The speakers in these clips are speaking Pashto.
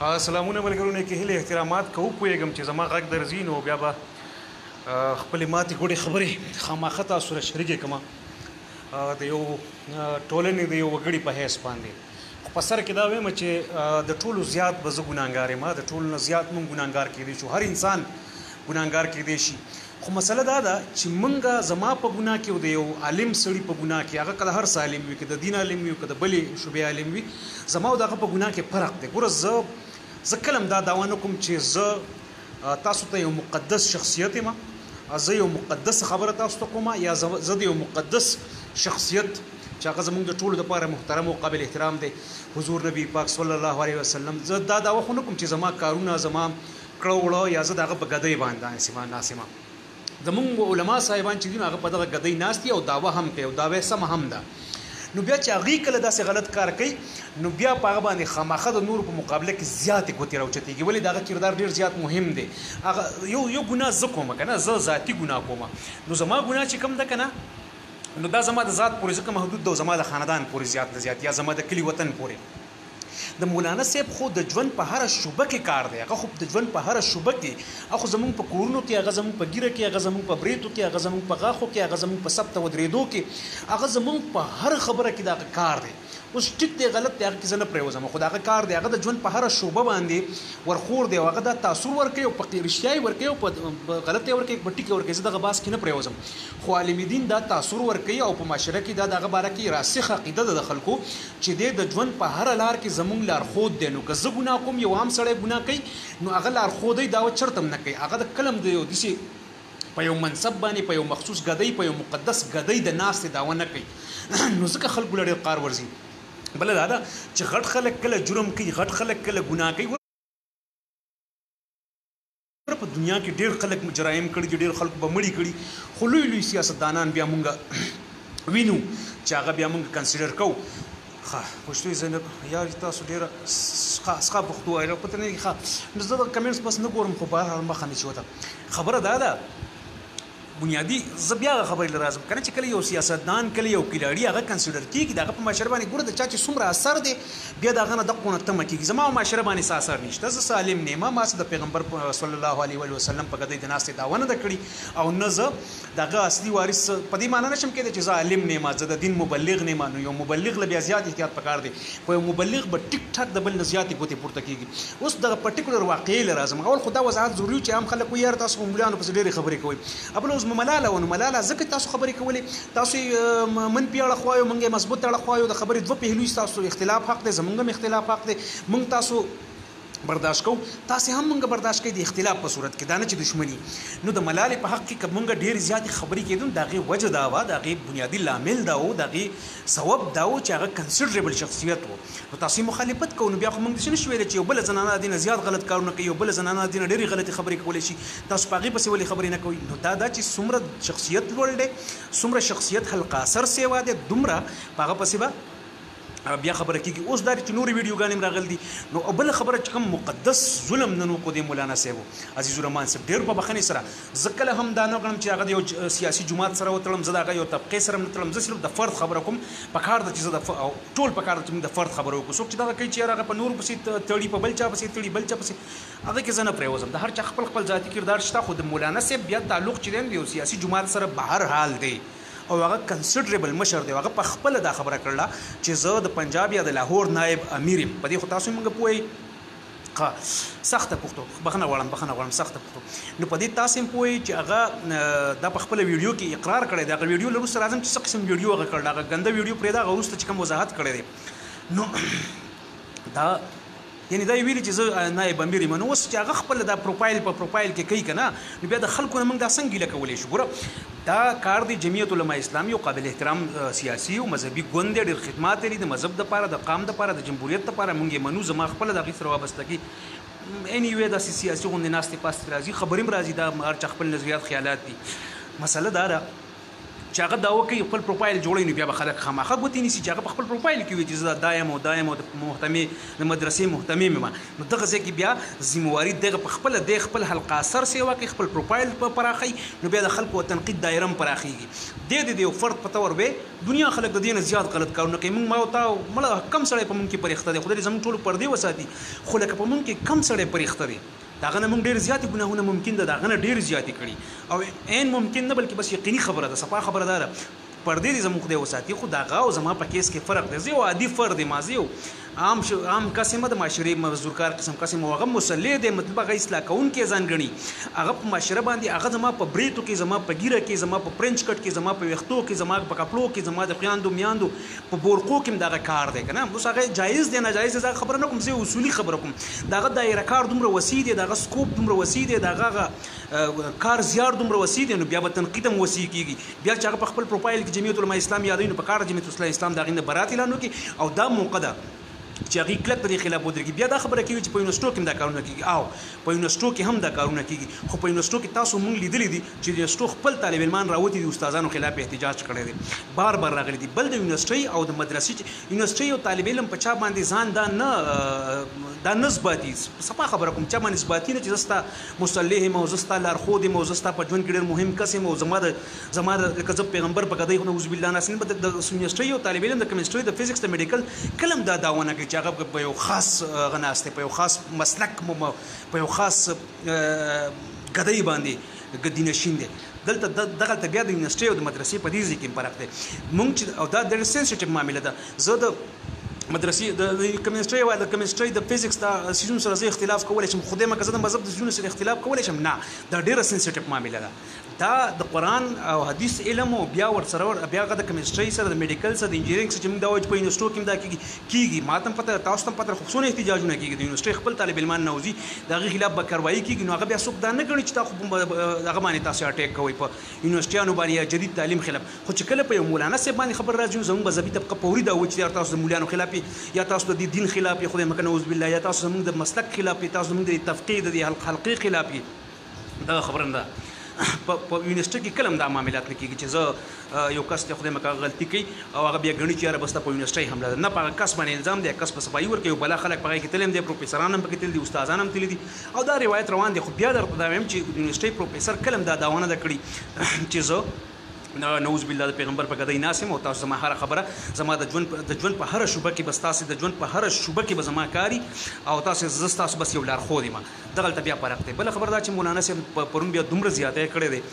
سلامونه ملګرو کې هیله احترامات کوو پوهېږم چې زما غږ درځي نو بیا به خپلې ماتې ګوډې خبرې خامخا تاسو سره شریکې کړم د یو ټولنې د یو وګړي په حیث باندې خو په سر کې دا وایم چې د ټولو زیات به زه ګناهګار یم د ټولو نه زیات موږ ګناهګار کېدی شو هر انسان ګناهګار کېدی شي خو مسله دا ده چې موږ زما په ګناه کې او د یو عالم سړي په ګناه کې هغه کله هر څه عالم وي که د دین عالم وي که د بلې شعبې عالم وي زما او د هغه په ګناه کې فرق دی ګوره زه کله هم دا دعوه نه کوم چې زه تاسو ته یو مقدس شخصیت یم زه یو مقدس خبره تاسو ته کوم یا زه د یو مقدس شخصیت چې هغه زموږ د ټولو دپاره محترم او قابل احترام دی حضور نبی پاک صلی الله علیه وسلم زه دا دعوه خو نه کوم چې زما کارونه زما کړه وړه یا زه د هغه په ګدۍ باندې ناسمه زموږ علما صاحبان چې دي نو هغه په دغه ګدۍ ناست دي او دعوه هم کوي او دعوه سمه هم ده نو بیا چې هغوی کله داسې غلط کار کوي نو بیا په هغه باندې خامخا د نورو په مقابله کې زیاتې ګوتې راوچتېږي ولې د هغه کردار ډېر زیات مهم دی هغه یو ګناه زه کوم که نه زه ذاتي ګناه کوم نو زما ګناه چې کوم ده که نه نو دا زما د ذات پورې ځکه محدود ده او زما د خاندان پورې زیات نه زیات یا زما د کلي وطن پورې د مولانا صاحب خو د ژوند په هره شوبه کې کار دی هغه خو د ژوند په هره شوبه کې هغه زموږ په کورونو کې هغه زموږ په ګیره کې هغه زموږ په بریتو کې هغه زموږ په غاښو کې هغه زموږ په ثبت ودرېدو کې هغه زموږ په هر خبره کې د هغه کار دی اوس ټیک دی غلط دی هغه کې زه نه پرېوځم خو د هغه کار دی هغه د ژوند په هره شوبه باندې ورخور دی او هغه دا تاثر ورکوي او په رښتیا یې ورکوي او په غلط یې ورکوي په ټیک یې ورکوي زه دغه باس کې نه پرېوځم خو عالم دین دا تاثر ورکوي او په معاشره کې دا د هغه باره کې راسخ عقیده ده د خلکو چې دی د ژوند په هره لار کې زموږ لارښود دی نو که زه ګناه کوم یو عام سړی ګناه کوي نو هغه لارښودی دا چرته هم نه کوي هغه د کلم د یو داسې په یو منصب باندې په یو مخصوص ګدۍ په یو مقدس ګدۍ د ناستې دعوه نه کوي نو ځکه خلکو له ډېر قار ورځي بله دا ده چې غټ خلک کله جرم کوي غټ خلک کله ګناه کوي په دنیا کې ډېر خلک جرایم کړي دي ډېر خلکو به مړي کړي خو لوی لوی سیاستدانان بیا مونږ وینو چې هغه بیا مونږ کنسیډر کوو ښه پښتو یې زه نه یار تاسو ډېره څخه پښتو وایي پته نه ښه نو زه د کمنټس بس نه ګورم خو بهرحال مخه نه شي وته خبره دا ده بنیادی زه بیا هغه خبرې له راځم که نه چې کله یو سیاستدان کله یو کلاړي هغه کنسیډر کېږي د هغه په معاشره باندې ګوره د چا چې څومره اثر دی بیا د هغه نه دقونه تمه کېږي زما په معاشره باندې څه اثر نشته زه څه عالم نه یم ما څه د پیغمبر صلی الله علیه وسلم په ګدۍ د ناستې دعوه نه ده کړې او نه زه د هغه اصلي وارث په دې معنی نه شم کېدی چې زه عالم نه یم زه د دین مبلغ نه یم نو یو مبلغ له بیا زیات احتیاط پکار دی خو یو مبلغ به ټیک ټاک د بل نه زیاتې ګوتې پورته کېږي اوس دغه پرټیکولر واقعې له راځم اول خو دا وضاحت ضروري چې عام خلک وایي یار تاسو خو مولانو پسې ډېرې خبرې کوئ ابل اوس ملاله ونه ملاله ځکه تاسو خبرې کولې تاسو من پیاړه خوایو موږ یې مضبوط اړه خوایو د خبرې دوه پهلوي تاسو اختلاف حق دی زموږ هم اختلاف حق دی موږ تاسو برداشت کوو تاسې هم موږ برداشت کوي د اختلاف په صورت کې دا نه چې دښمني نو د ملالې په حق کې که موږ ډېرې زیاتې خبرې کېدو د هغې وجه دا وه د هغې بنیادي لامل دا و د هغې سبب دا و چې هغه کنسیډریبل شخصیت و نو تاسو مخالفت کوو نو بیا خو موږ داسې نه شو ویلی چې یو بله زنانه د دې نه زیات غلط کارونه کوي یو بله زنانه د دې نه ډېرې غلطې خبرې کولی شي تاسو په هغې پسې ولې خبرې نه کوئ نو دا چې څومره شخصیت لوړ دی څومره شخصیت حلقه اثر سیوا دی دومره په هغه پسې به بیا خبره کېږي اوس دا چې نورې ویډیوګانې هم راغلي دي نو بله خبره چې کوم مقدس ظلم نن وکړو د مولانا صاحب عزیز الرحمن صاحب ډېر په بخښنې سره زه کله هم دا نه ګڼم چې هغه د یو سیاسي جماعت سره وتړم زه د هغه یو طبقې سره هم نه تړم زه صرف د فرد خبره کوم پکار ده چې زه ټول پکار ده چې موږ د فرد خبره وکړو څوک چې دغه کوي چې یار هغه په نورو پسې تړي په بل چا پسې تړي بل چا پسې هغه کې زه نه پرېوځم د هر چا خپل خپل ذاتي کردار شته خو د مولانا صاحب بیا تعلق چې دی د یو سیاسي جماعت سره به هر حال دی او هغه کنسیډریبل مشر دی هغه په خپله دا خبره کړله چې زه د پنجاب یا د لاهور نایب امیر یم په دې خو تاسو موږ پوهئ سخته پښتو بخښنه غواړم سخته پښتو نو په دې تاسو هم پوهئ چې هغه دا په خپله ویډیو کې اقرار کړی دی هغه ویډیو له وروسته راځم چې څه قسم ویډیو هغه کړل هغه ګنده ویډیو پرېږده هغه وروسته چې کوم وضاحت کړی دی نو دا یعنی دا ویلي چې زه نایب امیر یم نو اوس چې هغه خپله دا پروفایل په پروفایل کې کوي که نه نو بیا د خلکو نه موږ دا څنګه ګیله کولی شو ګوره دا کار دی جمعیت علما اسلام یو قابل احترام سیاسي او مذهبي ګوند دی ډېر خدمات لري د مذهب دپاره د قام دپاره د جمهوریت دپاره موږ یې منو زما خپله د هغې سره وابستګي انیوی داسې سیاسي غوندې ناستې پاستې راځي خبرې هم راځي دا هر چا خپل نظریات خیالات دي مسله دا ده چې هغه دا وکړي خپل پروفایل جوړوي نو بیا به خلک خامخا ګوتې نیسي چې هغه په خپل پروفایل کې وي چې زه دا یم او دا یم او د محتمې د مدرسې محتمې یم نو دغه ځای کې بیا ذمواري دغه په خپله د خپل حلقه اثر سیوا کوي خپل پروفایل په پراخي نو بیا د خلکو د تنقید دایره هم پراخیږي د یو فرد په تور به دنیا خلک د دې نه زیات غلط کارونه کوي موږ ما او تا مړه کم سړی په موږ کې پرېخته دی خدای زموږ ټولو پردې وساتي خو لکه په موږ کې کم سړی پرېخته دی داغه نه موږ ډېر زیاتې ګناهونه ممکن ده داغه نه ډېر زیاتې کړي او عین ممکن نه بلکې بس یقیني خبره ده صفا خبره ده پردې دې زموږ خدای وساتي خو داغه او زما په کیس کې فرق دی زه یو عادي فرد یم زه یو عام قسمه د معاشري مزدورکار قسم هغه مصلی دی مطلب هغه اصلاح کوونکی ځان ګڼي هغه په معاشره باندې هغه زما په بریتو کې زما په ګیره کې زما په فرنچ کټ کې زما په ویښتو کې زما په کپړو کې زما د خویندو میاندو په بورقو کې دغه کار دی کنه اوس هغه جایز دی نه جایز دی خبره نه کوم زه اصولي خبره کوم دغه دایره کار دومره وسیع دی دغه سکوپ دومره وسیع دی دغه کار زیار دومره وسیع دی نو بیا به تنقید هم وسیع کیږي بیا چې هغه په خپل پروفایل کې جمعیت العلماء اسلام یادوي نو په کار جمعیت العلماء اسلام دغه نه برات اعلان وکړي او دا موقع ده چې هغه کلک په دې خلاف ودرېږي بیا دا خبره کوي چې په یونیورسيټو کې دا کارونه کیږي او په یونیورسيټو کې هم دا کارونه کیږي خو په یونیورسيټو کې تاسو مونږ لیدلې دي چې یونیورسيټو خپل طالب علمان راوتی دي استادانو خلاف احتجاج کړی دی بار راغلي دي بل د یونیورسيټي او د مدرسې یونیورسيټي او طالب علم په چا باندې ځان دا نسباتي صفه خبره کوم چې باندې نسباتي نه چې زستا مصلح مو زستا لارخود مو زستا په ژوند کې ډېر مهم قسم او زما د کذب پیغمبر په قضیه خو نعوذ بالله ناسین په د یونیورسيټي او طالب علم د کیمستري د فزیکس د میډیکل کلم دا داونه کوي چې هغه په یو خاص غناسته په یو خاص مسلک په یو خاص غدای باندې غدینشین دي دلته دغه بیا د یونیورسيټي او د مدرسې په دې ځکه فرق دی مونږ او دا ډېر سنسټیټیو معاملې ده زه د مدرسې د کیمستري او د کیمستري د فزیکس د سیزون سره زه اختلاف کولای شم خو د مکه زه د مذهب د سیزون سره اختلاف کولای شم نه دا ډېر سنسټیټیو معاملې ده دا د قران او حدیث علم او بیا ور سره بیا د کیمستري سره د میډیکل سره د انجینرینګ سره چې موږ دا وایو په یونیورسيټو کې دا کیږي ماته پته تاسو ته پته خصوصي احتجاجونه کیږي د یونیورسيټي خپل طالب علمان نوځي دغه خلاف به کاروایی کیږي نو هغه بیا څوک دا نه غني چې تاسو هغه باندې تاسو اٹیک کوي په یونیورسيټیانو باندې جدید تعلیم خلاف خو چې کله په یو مولانا سي باندې خبر راځي زموږ مذهبي طبقه پوری دا و چې تاسو د مولانو خلاف یا تاسو د دین خلاف خدای مکه نعوذ بالله یا تاسو زموږ د مسلک خلاف تاسو زموږ د تفقید د حلقې خلاف دا خبره نه په یونیورسيټي کې کلم دا معاملات نه کیږي چې زه یو کس ته خدای مکه غلطي کوي او هغه بیا غني چې یاره بس په یونیورسيټي حمله نه په کس باندې الزام دی کس په صفایي ورکوي بل خلک په کې تلم دي پروفیسوران هم پکې تل دي استادان هم تل دي او دا روایت روان دي خو بیا درته دا وایم چې یونیورسيټي پروفیسور کلم دا داونه د کړی چې زه نعوذ بالله د پیغمبر په قدای ناسم او تاسو زما هر خبره زما د ژوند په هر شوبه کې بس تاسو د ژوند په هر شوبه کې به زما کاری او تاسو زستاسو بس یو لار خو دی ما دغه بیا فرق دی بل خبر دا چې مولانا سم پرون بیا دومره زیاته کړی دی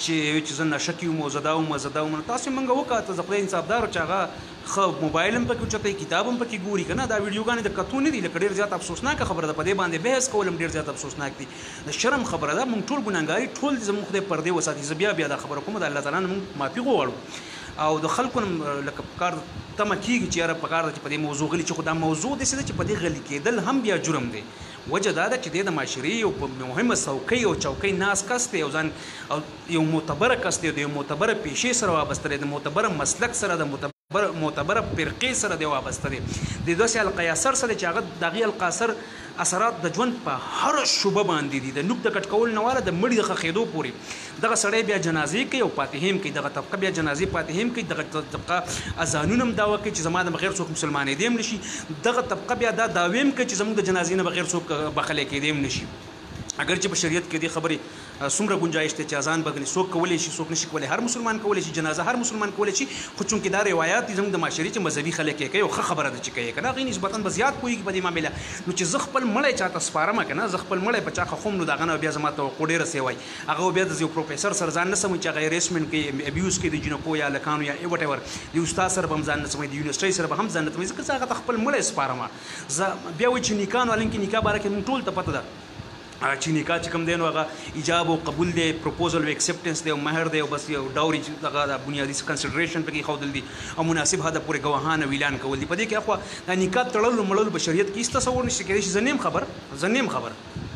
چې زه نشکی مو زداوم تاسو منګه وکړه ته خپل انصافدار چې هغه خو موبایل هم پکې چته کتاب هم پکې ګوري کنه دا ویډیوګانې د کتو نه دي لکه ډېر زیات افسوسناک خبره ده په دې باندې بحث کول هم ډېر زیات افسوسناک دي د شرم خبره ده مونږ ټول ګناګاری ټول زموږ خدای پردې وساتي بیا دا خبره کوم د الله تعالی نه مونږ معافي غواړو او د خلکو لکه کار تمه کیږي چې یاره په کار چې په دې موضوع غلي چې خو دا موضوع دې چې په دې غلي کېدل هم بیا جرم دی وجه دا ده چې د معاشري او مهمه څوکۍ او چوکۍ ناس کس دی او ځان او یو معتبر کس دی د یو معتبر پیشې سره وابسته دی د معتبر مسلک سره د معتبر فرقې سره دی وابسته دی د داسې القیاصر سره چې هغه دغه القاصر اثرات د ژوند په هر شوبه باندې دي د نوک د کټ کول نه واله د مړي د خېدو پوري دغه سړی بیا جنازې کوي او فاتحیم کوي دغه طبقه بیا جنازې فاتحیم کوي دغه طبقه اذانونه هم داوا کوي چې زما د بغیر څوک مسلمانې دیم نشي دغه طبقه بیا دا داویم کوي چې زموږ د جنازې نه بغیر څوک بخلې کې دیم نشي اگر چې په شریعت کې دی خبرې څومره گنجائش ته چې اذان بغلی څوک کولای شي څوک نشي کولای هر مسلمان کولای شي جنازه هر مسلمان کولای شي خو چونکې دا روایت زموږ د معاشري چې مذهبي خلک یې کوي او خبره ده چې کوي کنه غي نسبتا بزیات کوي په دې معاملې نو چې زه خپل مړی چاته سپارم کنه زه خپل مړی په چا خوم نو دا غنه بیا زما ته وړې رسوي هغه بیا د یو پروفیسور سره ځان نه سم چې هغه ریسمنت کوي ابیوز کوي د جنکو یا لکانو یا وټ ایور د استاد سره هم ځان نه سم د یونیورسيټي سره هم ځان نه سم ځکه هغه خپل مړی سپارم زه بیا و چې نکانو الین کې نکاح باره کې مونږ ټول ته پته ده چې نکاح چې کوم دی نو هغه ایجاب او قبول دی پروپوزل او اکسپټنس دی او مہر دی او بس یو ډاوري دغه د بنیادی کنسیډریشن پکې خودل دي او مناسب هدا پورې گواهان ویلان کول دي په دې کې اخوا د نکاح تړل مړل بشریت کې تصور نشي کېدای چې زنیم خبر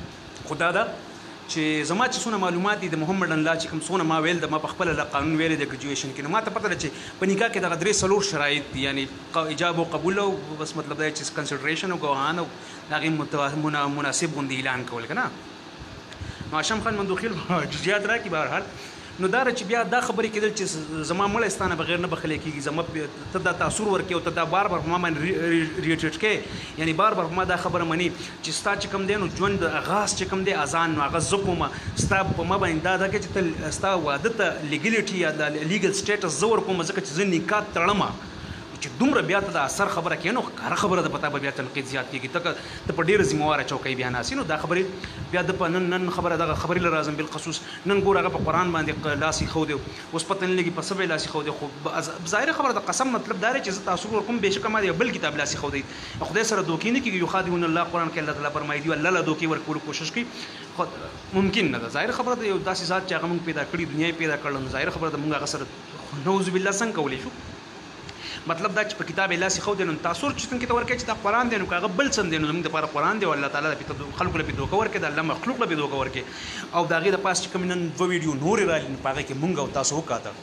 خدا دا چې زما چې څونه معلومات دي د محمد الله چې کوم څونه ما ویل د ما په خپل قانون ویل د ګریجویشن کې نو ما ته پته ده چې په نکاح کې دغه درې څلور شرایط دي یعنی ایجاب او قبول او بس مطلب دا چې کنسیډریشن او گواهان او دغه مناسب غوندي اعلان کول کنه ماشم خان مندوخیل جزئیات را کی بهر حال نو دا چې بیا دا خبرې کېدل چې زما مړی ستانه بغیر نه بخلی کېږي زما ته دا تاثر ورکوي او ته دا بار بار په ما باندې ریټیټ کوې یعنی بار بار په ما دا خبره مني چې ستا چې کوم دی نو ژوند آغاز چې کوم دی اذان نو هغه زه کوم ستا په ما باندې دا ده چې ته ستا واده ته لیګلیټي یا د لیګل سټیټس زه ورکوم ځکه چې زه نکاح تړم چې دومره بیا ته د اثر خبره کوي نو کاره خبره ده پتا به بیا تنقید زیات کېږي ته په ډېره ذمهواره چوکۍ بیا ناسي نو دا خبرې بیا د په نن خبره دغه خبرې له راځم بالخصوص نن ګوره هغه په قرآن باندې لاس ایښودی اوس پته نه لګي په څه به لاس ایښودی خو ظاهره خبره د قسم مطلب دا دی چې زه تاسو ورکوم بېشکه ما د یو بل کتاب لاس ایښودی خدای سره دوکې نه کېږي یخادعون الله قرآن کې الله تعالی فرمایي دي الله له دوکې ورکولو کوشش کوي خو ممکن نه ده ظاهره خبره ده یو داسې ذات چې هغه موږ پیدا کړي دنیا یې پیدا کړل نو ظاهره خبره ده موږ هغه سره نعوذ بالله څنګه کولی شو مطلب دا چې په کتاب الله سي خو دین تاثر چې څنګه ته ورکې چې دا قرآن دی نو هغه بل څه دی نو زموږ لپاره قرآن دی او الله تعالی په خلکو لپاره دوکه ورکې د الله مخلوق لپاره دوکه ورکې او دا غي د پاس چې کوم نن دوه ویډیو نور راځي په هغه کې مونږ او تاسو وکاته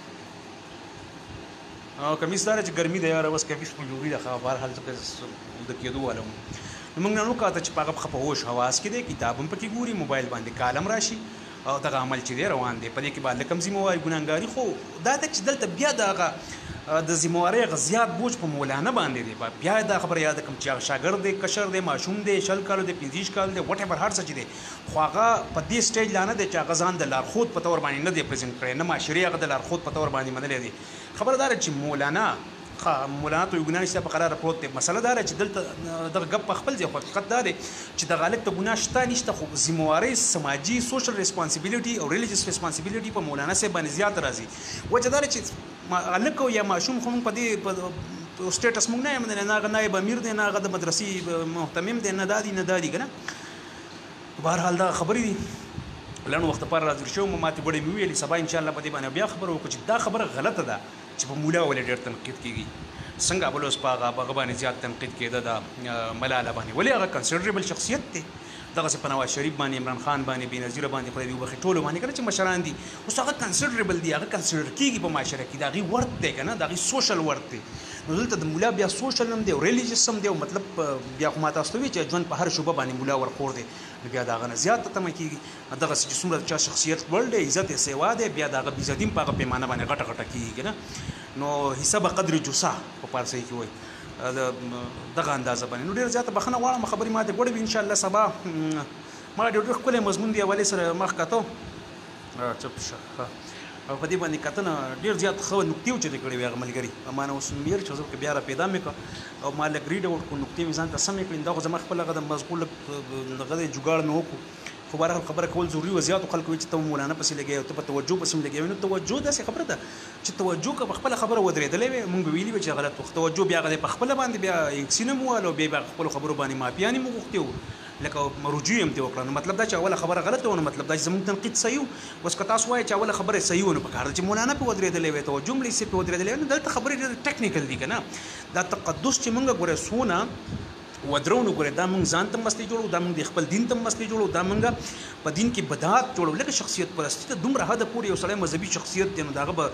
او کمیس دار چې ګرمي دی یار اوس کمیس په جوړي د خبر حال څه د کېدو والو موږ نن وکاته چې په هغه خپوش حواس کې دی کتاب هم پکې ګوري موبایل باندې کالم راشي او دغه عمل چې دی روان دی په دې کې باندې کم ذمہواری ګناګاری خو دا د چې دلته بیا دغه د ذمہواری غزيات بوج په مولانا باندې دی بیا دا خبره یاد کوم چې شاګرد دی کشر دی ماشوم دی شل کالو دی 15 کال دی وټ ایور هر څه دی خو هغه په دې سټیج لانه دی چې هغه ځان د لارښود په تور باندې نه دی پریزنټ کړی نه معاشري هغه د لارښود په تور باندې منلې دی خبردار چې مولانا مولانا ته ګناه نشته په قرار پروت دی مسله دا چې دلته دغه غپ خپل ځای حقیقت دا دی چې د غالب ته ګناه شته نشته خو ذمہواری سماجی سوشل ریسپانسیبিলিټي او ریلیجیس ریسپانسیبিলিټي په مولانا سره باندې زیات راځي وجه دا چې الکو یا ماشوم خو په دې سټیټس مونږ نه یم نه نائب امیر دی نه د مدرسې محتمم دی نه دادی کنه بهر حال دا خبرې دي لنډ وخت پر راځي شو ماته وړي مې ویلي سبا ان شاء الله په دې باندې بیا خبر وکړو چې دا خبره غلطه ده چې په مولا ولې ډېر تنقید کیږي څنګه بل اوس په هغه باندې زیات تنقید کېده د ملاله باندې ولې هغه کنسیډریبل شخصیت دی دغه په نواز شریف باندې عمران خان باندې بېنظیر باندې خدای دې وبخښي ټولو باندې کله چې مشران دي اوس هغه کنسیډریبل دی هغه کنسیډر کېږي په معاشره کې د هغې ورت دی که نه د هغې سوشل ورت دی نو دلته د مولا بیا سوشل هم دی او ریلیجیس هم دی او مطلب بیا خو ما تاسو ته وایي چې ژوند په هر شوبه باندې مولا ورخور دی نو بیا د هغه نه زیات تمه کېږي دغسې چې څومره چا شخصیت لوړ دی عزت یې سیوا دی بیا د هغه بېعزتي هم په هغه پیمانه باندې غټه غټه کېږي که نه نو حساب قدر جوسا په پارسي کې وایي دغه اندازه باندې نو ډېر زیاته بخښنه غواړم خبرې ماته وړوي انشاءالله سبا ما ډېر ښکلی مضمون دی حوالې سره مخ کاته چپ شه او په دې باندې کتنه ډېر زیات ښه نکتې اوچتې کړې وې هغه ملګري ما نه اوس مې چې زه بیا را پیدا مې کړه او ما لږ ریډ وکړو نکتې مې ځان ته سمې کړې دا خو زما خپل هغه د مضمون دغه دی جوګاړ مې وکړو خو بهرحال خبره کول ضروري وه زیاتو خلکو وایي چې ته مولانا پسې لګوې او ته په توجه پسې هم لګوې نو توجه داسې خبره ده چې توجه که په خپله خبره ودرېدلې وې مونږ به ویلي وې چې غلط وخت توجه بیا هغه دی په خپله باندې بیا یکسي نه مو ووهل او بیا به خپلو خبرو باندې معافیانې مو غوښتې وو لکه رجوع هم دې وکړه نو مطلب دا چې اوله خبره غلطه و نو مطلب دا چې زموږ تنقید صحیح و اوس که تاسو وایئ چې اوله خبره صحیح و نو پکار ده چې مولانا پې ودرېدلی وی توجه هم لیسې پې ودرېدلی وی نو دلته خبرې ډېرې ټیکنیکل دي که نه دا تقدس چې مونږ ګوره څونه ودرو نو ګوره دا مونږ ځان ته مسلې جوړو دا مونږ د خپل دین ته مسلې جوړو دا مونږ په دین کې بدعات جوړو لکه شخصیت پرستي ته دومره حده پورې یو سړی مذهبي شخصیت دی نو د هغه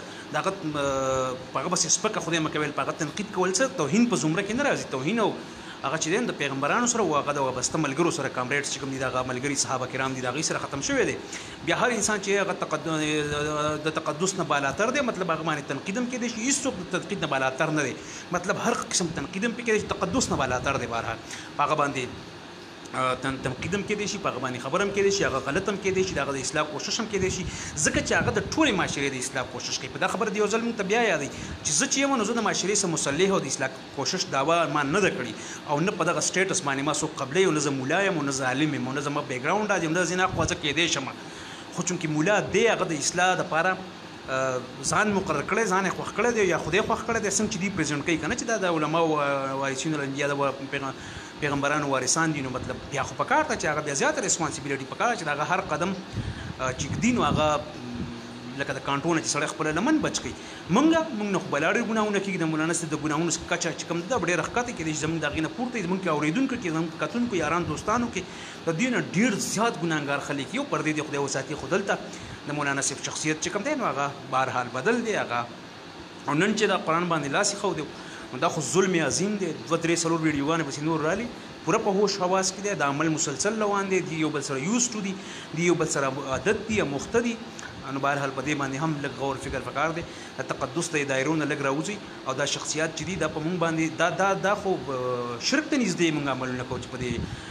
په هغه بسې سپکه خدای مه کوئ په هغه تنقید کول څه توهین په زمره کې نه راځي توهین او هغه چې دی د پیغمبرانو سره او هغه د وابسته ملګرو سره کامریډز چې کوم دي د هغه ملګري صحابه کرام دي د هغوی سره ختم شوی دی بیا هر انسان چې هغه د تقدس نه بالاتر دی مطلب هغه باندې تنقید هم کېدی شي هېڅوک د تنقید نه بالاتر نه دی مطلب هر قسم تنقید هم پې کېدی شي تقدس نه بالاتر دی بهرحال په هغه باندې تنقید هم کېدی شي په هغه باندې خبره هم کېدی شي هغه غلط هم کېدی شي د هغه د اصلاح کوشش هم کېدی شي ځکه چې هغه د ټولې معاشرې د اصلاح کوشش کوي په دا خبره د یو ځل موږ ته بیا یادوي چې زه چې یم نو زه د معاشرې سره مصلح او د اصلاح کوشش دعوا ما نه ده کړې او نه په دغه سټیټس باندې ما څوک قبلی او نه زه ملا یم او نه زه عالم یم او نه زما بیکګراونډ دی نه زه نه خو زه کېدی شم خو چونکې ملا دی هغه د اصلاح دپاره ځان مقرر کړی ځان یې خوښ کړی دی یا خدای خوښ کړی دی څنګه چې دوی پرزنټ کوي که نه چې دا د علماو وارثینو الانبیا د پیغمبرانو وارثان دي نو مطلب بیا خو پکار ته چې هغه بیا زیاته ریسپانسیبیلیټي پکار چې د هغه هر قدم چې ږدي نو هغه لکه د کانټونه چې سړی خپله لمن بچ کوي موږ نه خو بلا ډېر ګناهونه کېږي د مولانا صاحب د ګناهونو کچه چې کوم ده ډېره ښکته کېدی چې زموږ د هغې نه پورته وي زموږ کې اورېدونکو کې زموږ کتونکو یاران دوستانو کې د دې نه ډېر زیات ګناهګار خلک یو پردې د خدای وساتي خو دلته د مولانا صاحب شخصیت چې کوم دی نو هغه بهرحال بدل دی هغه او نن چې د قرآن باندې لاس ایښودی نو دا خو ظلم عظیم دی 2 3 4 ویډیوګانې پسې نور رالي پوره په هوش حواس کې دی د عمل مسلسل روان دی دی یو بل سره یوز ټو دي دی یو بل سره عادت دي یا مخته دي نو بهرحال په دې باندې هم لږ غور فکر پکار دی تقدس د دایرو نه لږ راوځي او دا شخصیات چې دي دا په مونږ باندې دا خو شرک ته نږدې مونږ عملونه کوو چې په دې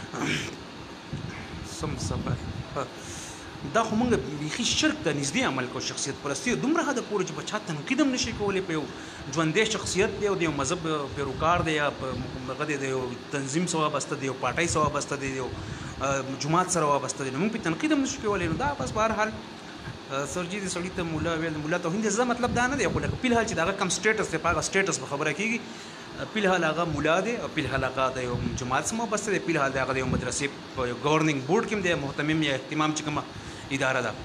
سم سبا دا خو مونږ بیخي شرک ته نږدې عمل کوو شخصیت پرستی دومره حده پورې چې په چا تنقید هم نشي کولی په یو ژوندی شخصیت دی او د یو مذهب پیروکار دی یا هغه د یو تنظیم سره وابسته دی یو پارټۍ سره وابسته دی یو جماعت سره وابسته دی نو مونږ په تنقید هم نشو کولی نو دا بس بهرحال سرجی دې سړی ته مولا ویل مولا توهین دې زه مطلب دا نه دی خو لکه فلحال چې دا کم سټیټس دی په هغه سټیټس به خبره کېږي فلحال هغه مولا دی او فلحال هغه د یو جماعت سره وابسته دی فلحال هغه د یو مدرسې په یو ګورنینګ بورډ کې دی محتمم یا اهتمام چې کومه اداره ده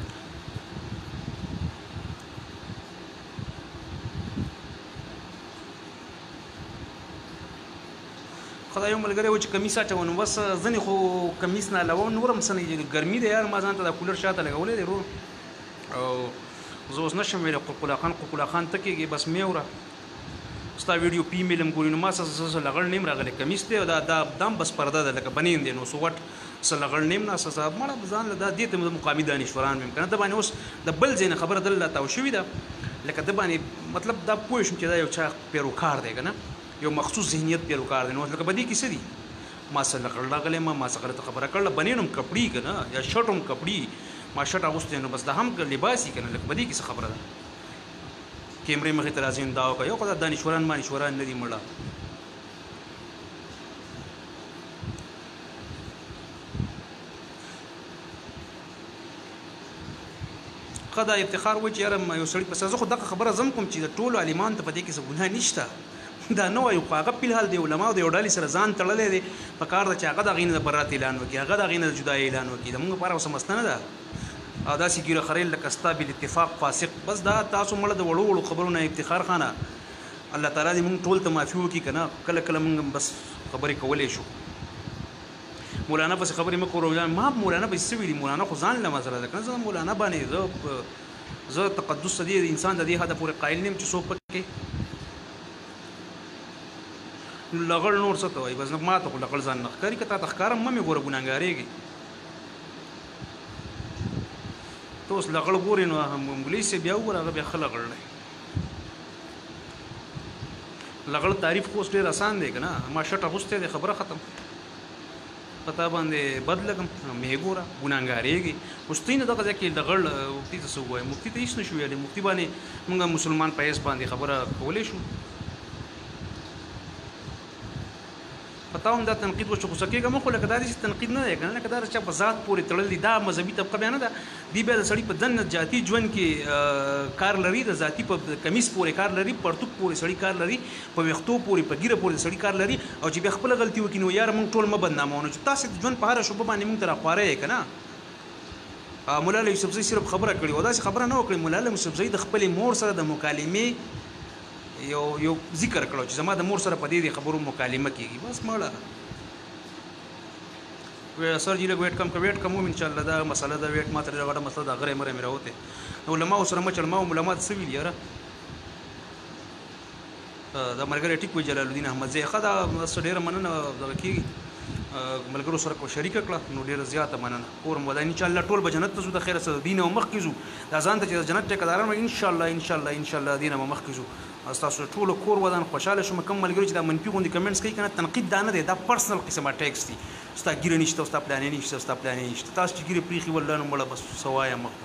خدای یو ملګری و چې کمیس اچون بس ځنې خو کمیس نه علاوه نورم څه نه ګرمي دی یار ما ځان ته د کولر شاته لګولی دی ورور او زه اوس نشم ویلی قلقله خان ته کېږي بس مې وره ستا ویډیو پی میلم ګوري نو ما څه لغړ نیم راغلی کمیس دی دا دام بس پرده ده لکه بنین دی نو څه وټ څه لغړ نیم نه څه صاحب مړه ځان له دا دې ته مقامي دانشوران ویم که نه د باندې اوس د بل ځای نه خبره دلته تاو شوې ده لکه د باندې مطلب دا پوه شم چې دا یو چا پیروکار دی که نه یو مخصوص ذهنیت پیروکار دی نو لکه په دې کې څه دي ما څه لغړ راغلی ما څه غلطه خبره کړله بنین هم کپړي که نه یا شرټ هم کپړي ما شرټ اغوستی نو بس دا هم لباسي که نه لکه په دې کې څه خبره ده کیمرې مخې ته راځي دا وکړه یو خو دا دانشوران مانشوران نه دي مړه ښه دا افتخار و چې یاره یو سړي پس زه خو دغه خبره زم کوم چې د ټولو عالمانو ته په دې کې څه ګناه نشته دا نه وایو خو هغه فلحال د علماو د یو ډلې سره ځان تړلی دی په کار ده چې هغه د هغې نه د برات اعلان وکړي هغه د هغې نه د جدایۍ اعلان وکړي د مونږ لپاره اوس مسله نه ده او داسې ګیره خریل لکه ستا بالاتفاق فاسق بس دا تاسو مړه د وړو وړو خبرو نه افتخار خانه الله تعالی دې مونږ ټول ته معافي وکړي که نه کله کله مونږ بس خبرې کولی شو مولانا پسې خبرې مه کوو ما مولانا پسې څه ویلي مولانا خو ځان له مسله ده که نه زه مولانا باندې زه تقدس د دې انسان د دې حده پورې قایل نیم چې څوک پکې لغړ نور څه ته وایي بس ما ته خو لغړ ځان نه ښکاري که تا ته ښکارم مه مې ګوره ګناهګارېږي ته اوس لغړ ګورې نو مولوي صاحب بیا وګوره هغه بیا ښه لغړ دی لغړ تعریف خو اوس ډېر اسان دی که نه ما شټ اغوستی دی خبره ختم په تا باندې بد لګم مې ګوره ګناهګارېږي اوس ته نه دغه ځای کې لغړ مفتي ته څه ووایي مفتي ته هېڅ نه شو ویلی مفتي باندې مونږ مسلمان په حیث باندې خبره کولی شو پتا هم دا تنقید وشو غوسه کېږه مه خو لکه دا داسې تنقید نه دی که نه لکه دا چا په ذات پورې تړل دي دا مذهبي طبقه بیا نه ده دی بیا د سړي په دننه ذاتي ژوند کې کار لري د ذاتي په کمیس پورې کار لري پرتوک پورې سړي کار لري په ویښتو پورې په ګیره پورې سړي کار لري او چې بیا خپله غلطي وکړي نو یاره موږ ټول مه بدنامو نو چې تاسې د ژوند په هره شعبه باندې موږ ته راخواره یې که نه مولا له یوسفزۍ صرف خبره کړې او داسې خبره نه وکړې مولا له یوسفزۍ د خپلې مور سره د مکالمې یو ذکر کړو چې زما د مور سره په دې خبرو مکالمه کېږي بس مړه سر جی لږ ویټ کم که ویټ کم وم انشاءالله دا مسله ده ویټ ما ته ډېره غټه مسله ده غری مری مې راوتې علماو سره مه چړ ما علما څه ویلي یاره دا ملګری ټیک وي جلال الدین احمدزی ښه دا ډېره مننه دغه کېږي ملګرو سره کو شریکه کړه نو ډېره زیاته مننه کور مو ودا انشاءالله ټول به جنت ته ځو د خیره سره دین او مخکې ځو دا ځان ته چې جنت ټیکداران وي انشاءالله دین به مخکې ځو تاسو ټولو کور ودان خوشحاله شوم کوم ملګري چې دا منفي غوندې کمنټس کوي که نه تنقید دا نه دی دا پرسنل قسمه ټیکس دي ستا ګیره نشته ستا پلانې نشته ستا پلانې نشته تاسو چې ګیرې پرېښي والله نو مړه بس څه وایم مخ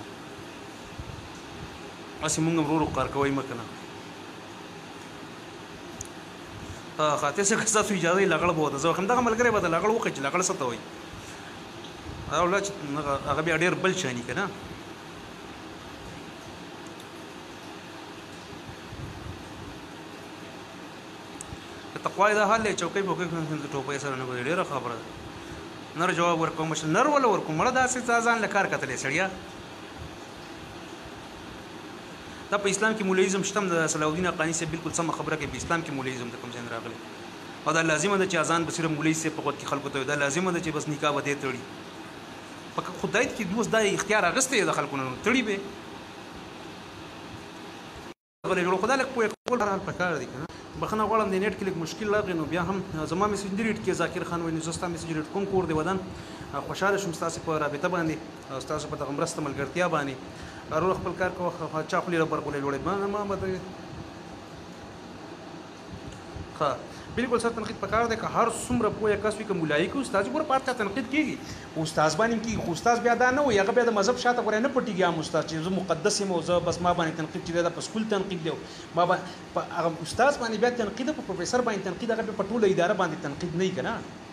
هسې مونږ هم ورو کار کوئ مه که نه خاطر څه که ستاسو اجازه یې لغړ به وته زه همدغه ملګری به د لغړ وکړي چې لغړ څه ته وایي هغه بیا ډېر بل شاني که نه تقوا دا حال دی چوکۍ بوکۍ ټوپۍ سره نه ډېره خبره ده نر جواب ورکوم نر وله ورکوم مړه داسې ځان له کار کتلی سړیا دا په اسلام کې مولویزم شته د صلاح الدین افغاني صاحب بالکل سمه خبره کوي په اسلام کې مولویزم د کوم ځای نه راغلی او دا لازمه ده چې اذان به صرف مولوي صاحب په وخت کې خلکو ته دا لازمه ده چې بس نکاح به دې تړي په خدای کې دوس دا اختیار اخیستی د خلکو نه تړي به خدای لک پوهې کول پکار دي که نه بخښنه غواړم د نیټ کې لږ مشکل راغی نو بیا هم زما میسج ډیلیټ کړې ذاکر خان وایي نو زه ستا میسج ډیلیټ کوم کور دی ودان خوشحاله شوم ستاسې په رابطه باندې او ستاسو په دغه مرسته ملګرتیا باندې ارو خپل کار کوه چا خپل ربر کولې جوړې ما مته ها بالکل سره تنقید پکار دی که هر څومره پوهه کس وي که مولایي کې استاد ګوره پارته تنقید کیږي استاد باندې کی خو استاد بیا دا نه وي هغه بیا د مذهب شاته ګوره نه پټیږي هم استاد چې زه مقدس یم او زه بس ما باندې تنقید چې دا په سکول تنقید دی ما هغه استاد باندې بیا تنقید په پروفیسور باندې تنقید هغه په ټوله اداره باندې تنقید نه کنه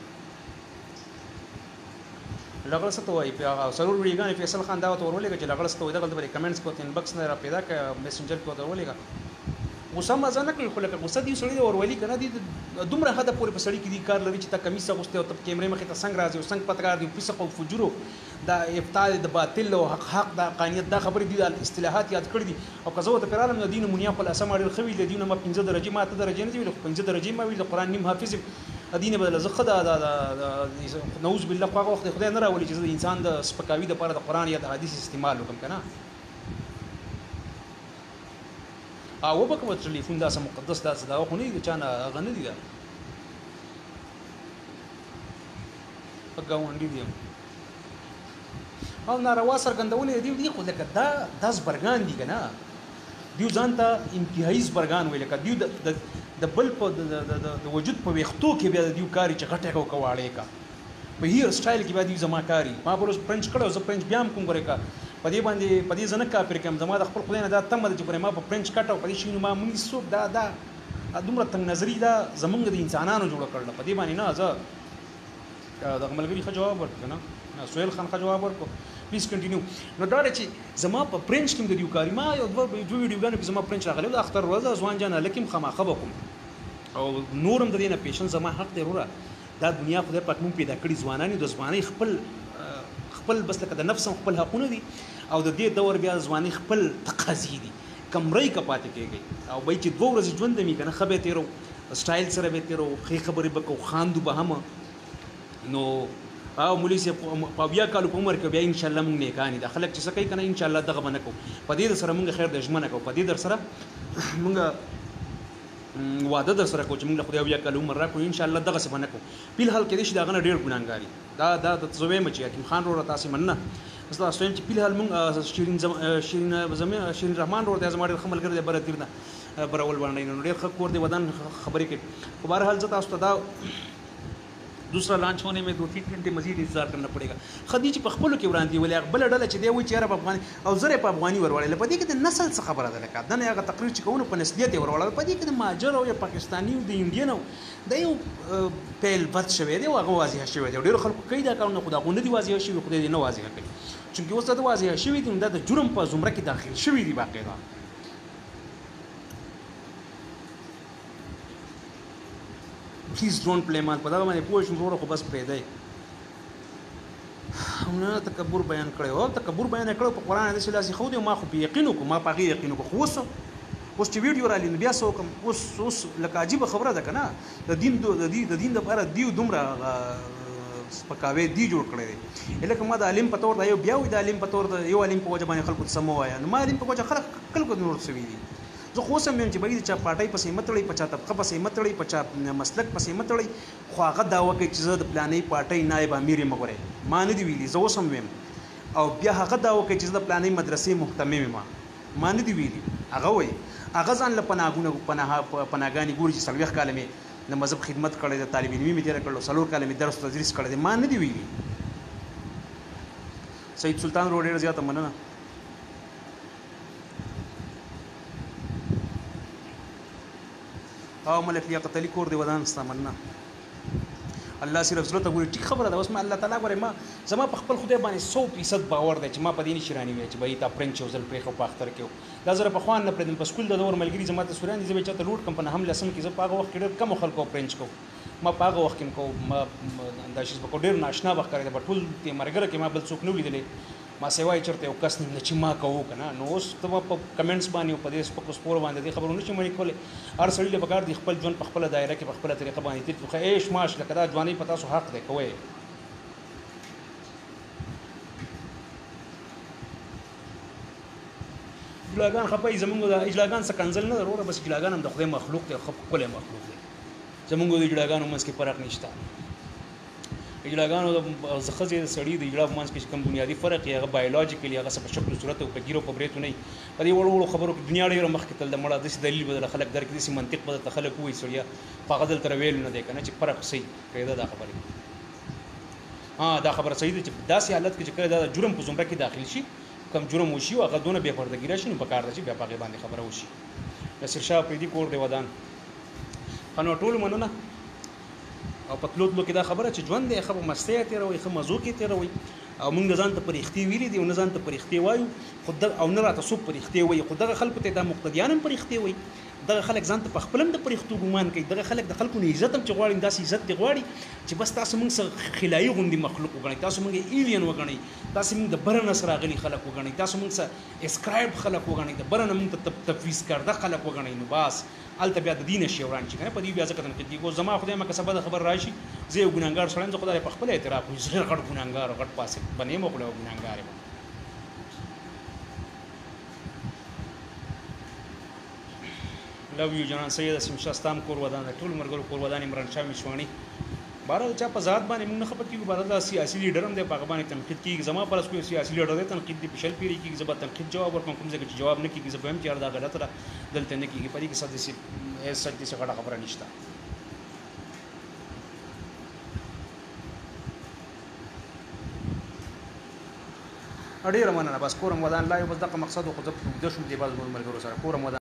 لغړ څه ته وایي په سرور ویګان فیصل خان دا ته ورولېږه چې لغړ څه ته وایي دغه د کمنټس په انبکس نه را پیدا کړه میسنجر کې ته ورولېږه غوسه مزه نه کوي خو لکه غوسه دی سړی ورولي کنه دی دومره حد پورې په سړی کې دی کار لري چې تا کمیس غوسته او ته کیمرې مخې ته څنګه راځي او څنګه پتګار دی فسق او فجور دا ابطال د باطل او حق دا قانیت دا خبرې دي د اصطلاحات یاد کړې دي او که زه ته پرالم د دین مونیا په لاسه ماډل خوي د دین ما 15 درجه ما ته درجه نه دی 15 درجه ما وی د قران نیم حافظ دین بدل زه خدا نعوذ بالله خو وخت خدای نه راولي چې انسان د سپکاوي د لپاره د قران یا د حدیث استعمال وکم کنه او وبکه ټلیفون دا سم مقدس دا خو نه دي چانه غنه دي دا پګاوندې دي او ناروا سرګندولې دي خو لکه دا 10 برګان دي کنه دیو ځانته انتهایی برګان ویل کړه دیو د بل په د وجود په وختو کې بیا دیو کاری چې غټه کو کواړې کا په هیر سټایل کې بیا دیو زما کاری ما بروز پرنچ کړو زه پرنچ بیا هم کوم غره کا پدې باندې پدې زنه کافر کوم زما د خپل خدای نه دا تم د چې ما په پرنچ کټو پدې شي ما مونږ سوب دا دومره تنگ نظری دا زمونږ د انسانانو جوړ کړل پدې باندې نه زه د ملګری خو جواب ورکړ نه سهیل خان خو جواب ورکړ پلیز کنټینیو نو دا چې زما په پرنچ کې د دیو کاری ما یو دوه ویډیوګانو کې زما پرنچ راغلی د اختر ورځ ځوان جان لکم خماخه وکم او نورم د دې نه پیشن زما حق دی وروره دا دنیا خدای پاک مون پیدا کړی ځوانانی د ځواني خپل بس لکه د نفس خپل حقونه دي او د دې دور بیا ځواني خپل تقاضي دي کمرې کپاتې کېږي او به چې 2 ورځې ژوند می کنه خبره تیرو سټایل سره به تیرو خې خبرې بکو خاندو به هم نو او مولوی سي په بیا کال په عمر کې بیا ان شاء الله مونږ نه کانی د خلک چې څه کوي کنه ان شاء الله دغه باندې کو په دې سره مونږ خیر د ژمنه کو په دې در سره مونږ واده در سره کو چې مونږ خدای بیا کال عمر را کو ان شاء الله دغه څه باندې کو په حال کې دې دغه ډېر ګناګاری دا د زوی مچ حکیم خان ورو تاسو مننه مثلا سویم چې په حال مونږ شیرین رحمان ورو د زموږ خمل کړی بر تیرنه برول باندې نو ډېر خکور دی ودان خبرې کې په بهر حال زه تاسو ته دا दूसरा लॉन्च होने में 2-3 घंटे मजीद इंतजार करना पड़ेगा खदीज په خپل کې وړاندې ولې بل ډله چې دی وي چې په افغاني او زره په افغاني ورولې په دې کې د نسل څخه خبره ده لکه دنه هغه تقریر چې کوونه په نسلیت ورولې په دې کې د ماجر او پاکستاني او د انډین او د یو پیل بد شوی دی او هغه واضح شوی دی ډېر خلکو کوي دا کارونه خدا غو نه دی واضح شوی خدای دې نه واضح کړي چې اوس دا واضح شوی دی د جرم په زمره کې داخل شوی دی باقاعده Please don't play man په دا باندې پوه شم وروره خو بس پرېږدی نه تکبر بیان کړی او تکبر بیان کړی په قرآن حدیث لاسې ښودی ما خو په یقین وکړو ما په هغې یقین وکړو خو اوس چې ویډیو رالي نو بیا څه وکړم اوس لکه عجیبه خبره ده که نه د دین دپاره دیو دومره سپکاوی دی جوړ کړی دی لکه ما د عالم په طور یو بیا وي د عالم په طور یو عالم په وجه باندې خلکو ته څه مه وایه نو ما عالم په وجه خلکو نور سوي دي زه خو اوس هم یم چې بګي د چا پارټۍ پسې مه تړئ په چا طبقه پسې مه تړئ په چا مسلک پسې مه تړئ خو هغه دعوه کوي چې زه د پلانۍ پارټۍ نایب امیر یم ګورئ ما نه دي ویلي زه اوس هم ویم او بیا هغه دعوه کوي چې زه د پلانۍ مدرسې محتمم یم ما نه دي ویلي هغه وایي هغه ځان له پناهګانې ګوري چې 40 کاله مې د مذهب خدمت کړی د طالب علمي مې تېره کړلو 4 کاله مې درس تدریس کړی دی ما نه دي ویلي سید سلطان روډ ډېره زیاته مننه او ملک لیاقت علی کور دی ودان ستا مننه الله صرف زړه ته ګوري ټیک خبره ده اوس ما الله تعالی ګوري ما زما په خپل خدای باندې 100% باور دی چې ما په دې نشي راني وی چې به تا پرنګ چوزل پرې خو په اختر کې دا زره په خوان نه پرېدم په سکول د دور ملګری زما ته سوران دي زه به چاته لوټ کم په هم لسم کې زه په هغه وخت کې ډېر کم خلکو پرنګ کو ما په هغه وخت کې کو ما دا شي په ډېر ناشنا وخت کړی په ټول ته مرګره کې ما بل څوک نه لیدلې ما سیوای چرته یو کس نه چې ما کوو کنه نو اوس ته په کمنټس باندې په دې سپور باندې خبرونه چې مې کولې هر سړی له بګار دی خپل ژوند په خپل دایره کې په خپل طریقه باندې تیر خو ایش ماش لکه دا ځواني پتا سو حق دی کوی اجلاګان خپای زمونږ د اجلاګان څخه کنزل نه وروره بس اجلاګان هم د خدای مخلوق دی خپل مخلوق دی زمونږ د اجلاګانو منځ کې فرق نشته اجلاګانو د ځخځې د سړي د اجلا په منځ کې کوم بنیادي فرق یې هغه بایولوژیکلی هغه څه په شکل صورت او په ګیرو په بریتو نه په دې وړو خبرو کې دنیا ډېره مخکې تل د مړه داسې دلیل بدل خلک درکې داسې منطق بدل خلک وایي سړیا په هغه دلته ویل نه دی کنه چې فرق صحیح پیدا دا خبره دا خبره صحیح ده چې داسې حالت کې چې کله دا جرم په زمره کې داخل شي کم جرم وشي او هغه دونه بې پردګي راشي نو په کار ده چې بیا په هغې باندې خبره وشي نصیر شاه اپریدي کور دی ودان نو ټول مننه او په تلو کې دا خبره چې ژوند دی ښه په مستۍ تېروئ ښه مزو کې تېروئ او موږ ځان ته پرښتې ویلي دي او نه ځان ته پرښتې وایو خو او نه راته څوک پرښتې وایي خو دغه خلکو ته دا مقتدیان هم پرښتې وایي دغه خلک ځان ته په خپل هم د پرښتو ګمان کوي دغه خلک د خلکو نه عزت هم چې غواړي داسې عزت دې غواړي چې بس تاسو موږ څه خلایي غوندې مخلوق وګڼئ تاسو موږ ایلین وګڼئ تاسو موږ د بره نه راغلي خلک وګڼئ تاسو موږ څه اسکرایب خلک وګڼئ د بره نه موږ ته تفویض کرده خلک وګڼئ نو بس هلته بیا د دین شي وران شي کنه په دې بیا ځکه تنقید کیږي زما خدای ما کسبه د خبر راشي زه یو ګناګار سړی یم زه خدای په خپل اعتراف کوم زه غټ ګناګار غټ پاسه بنې مو خو ګناګار یم لو یو جنان سید اسم شاستام کور ودان ټول مرګرو کور ودان عمران شاه مشوانی بار چا په ذات باندې موږ نه خبر کیږو بار د سیاسي لیډر هم د په باندې تنقید کیږي زما پر کوئی سیاسي لیډر دی تنقید دی پښل پیری کیږي زبر تنقید جواب ورکوم کوم ځکه چې جواب نه کیږي زبر هم چې دا غلط را دلته نه کیږي پدې کې ساده سي سچ دي څه خبره نشته اړیر مننه بس کورم ودان لایو بس دغه مقصد خو د شو دی باز مرګرو سره کورم ودان